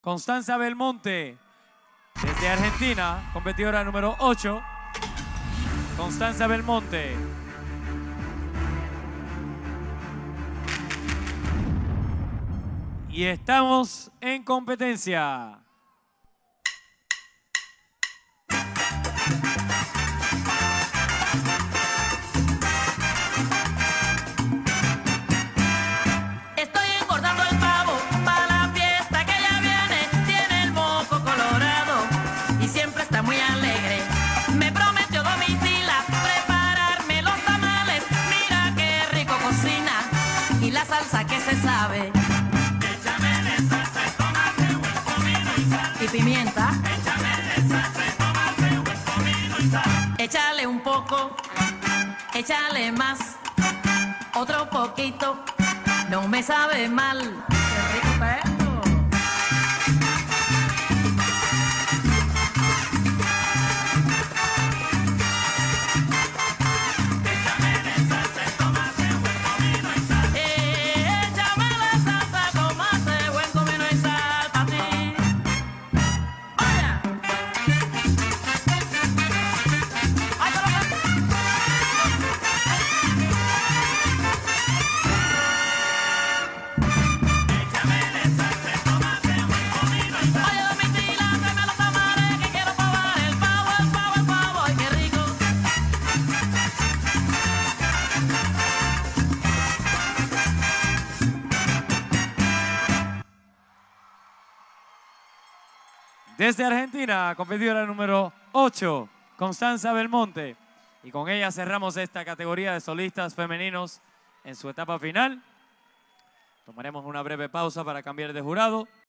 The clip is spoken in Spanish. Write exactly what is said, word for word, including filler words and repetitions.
Constanza Belmonte, desde Argentina, competidora número ocho. Constanza Belmonte. Y estamos en competencia. Estoy engordando el pavo para la fiesta que ya viene. Tiene el moco colorado y siempre está muy alegre. Me prometió Domitila prepararme los tamales. Mira qué rico cocina y la salsa que se sabe. Échame salsa y tomate, buen comino y sal. Y pimienta. Échame salsa y tomate, buen comino y sal. Échale un poco, échale más, otro poquito, no me sabe mal. Qué rico está esto. Échame salsa y tomate, buen comino y sal. Eh, échame la salsa, tomate, buen comino y sal para ti. ¡Vaya! ¡Ay, pero qué! Échame salsa y tomate, buen comino y sal. Oye, Domitila, tráeme los tamales que quiero probar el pavo, el pavo, el pavo. ¡Ay, qué rico! Desde Argentina, competidora número ocho, Constanza Belmonte. Y con ella cerramos esta categoría de solistas femeninos en su etapa final. Tomaremos una breve pausa para cambiar de jurado.